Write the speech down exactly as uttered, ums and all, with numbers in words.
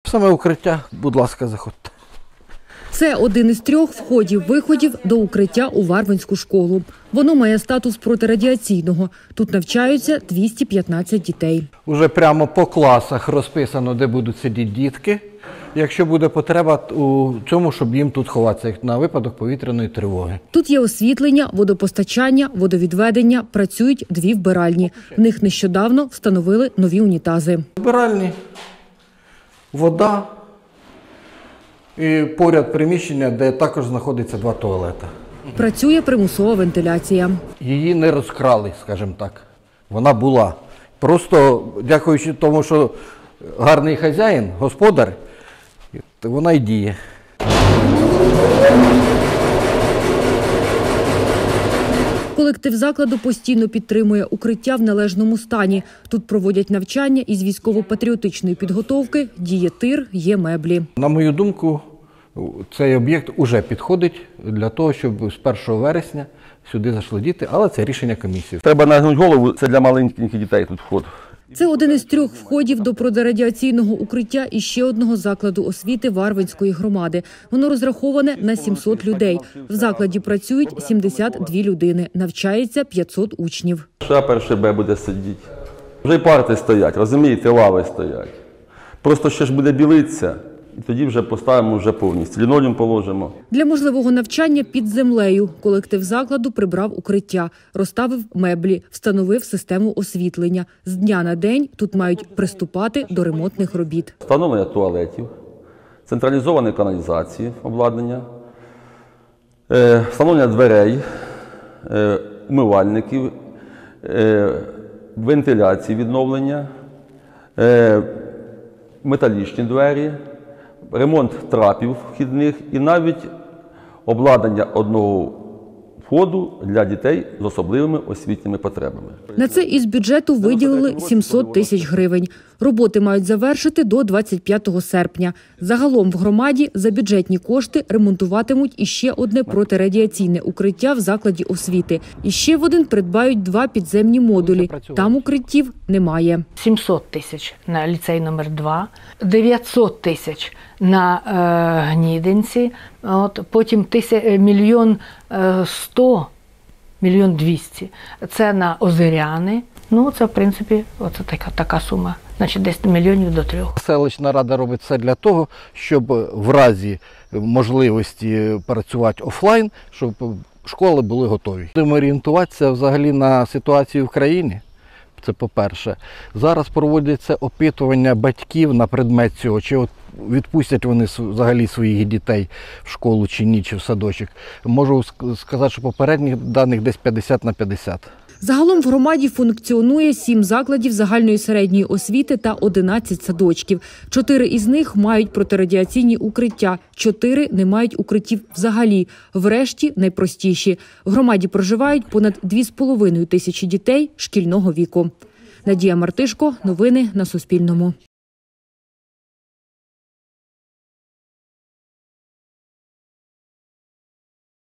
Саме укриття, будь ласка, заходьте. Це один із трьох входів-виходів до укриття у Варвинську школу. Воно має статус протирадіаційного. Тут навчаються двісті п'ятнадцять дітей. Уже прямо по класах розписано, де будуть сидіти дітки. Якщо буде потреба у цьому, щоб їм тут ховатися на випадок повітряної тривоги. Тут є освітлення, водопостачання, водовідведення, працюють дві вбиральні. В них нещодавно встановили нові унітази. Вбиральні, вода і поряд приміщення, де також знаходиться два туалети. Працює примусова вентиляція. Її не розкрали, скажімо так. Вона була. Просто дякуючи тому, що гарний хазяїн, господар, вона й діє. Колектив закладу постійно підтримує укриття в належному стані. Тут проводять навчання із військово-патріотичної підготовки, діє тир, є меблі. На мою думку, цей об'єкт уже підходить для того, щоб з першого вересня сюди зайшли діти, але це рішення комісії. Треба нагнути голову, це для маленьких дітей тут вход. Це один із трьох входів до протирадіаційного укриття і ще одного закладу освіти Варвинської громади. Воно розраховане на сімсот людей. В закладі працюють сімдесят дві людини, навчається п'ятсот учнів. Ще перше Б буде сидіти. Вже й парти стоять, розумієте, лави стоять. Просто ще ж буде білитися, і тоді вже поставимо вже повністю. Лінолеум положимо. Для можливого навчання під землею колектив закладу прибрав укриття, розставив меблі, встановив систему освітлення. З дня на день тут мають приступати до ремонтних робіт. Встановлення туалетів, централізованої каналізації, обладнання, е, встановлення дверей, е, умивальників, е, вентиляції відновлення, е, металічні двері, ремонт трапів вхідних і навіть обладнання одного входу для дітей з особливими освітніми потребами. На це із бюджету виділили сімсот тисяч гривень. Роботи мають завершити до двадцять п'ятого серпня. Загалом в громаді за бюджетні кошти ремонтуватимуть іще одне протирадіаційне укриття в закладі освіти. І ще в один придбають два підземні модулі. Там укриттів немає. сімсот тисяч на ліцей номер два, дев'ятсот тисяч на е, Гнідинці, от, потім тисяч, мільйон е, сто, мільйон двісті. Це на Озеряни. Ну, це, в принципі, оце така, така сума. Значить, десь мільйонів до трьох. Селищна рада робить все для того, щоб в разі можливості працювати офлайн, щоб школи були готові. Будемо орієнтуватися взагалі на ситуацію в країні. Це по-перше. Зараз проводяться опитування батьків на предмет цього, чи от відпустять вони взагалі своїх дітей в школу чи ні, чи в садочок. Можу сказати, що попередніх даних десь п'ятдесят на п'ятдесят. Загалом в громаді функціонує сім закладів загальної середньої освіти та одинадцять садочків. Чотири із них мають протирадіаційні укриття, чотири не мають укриттів взагалі. Врешті найпростіші. В громаді проживають понад дві з половиною тисячі дітей шкільного віку. Надія Мартишко, новини на Суспільному.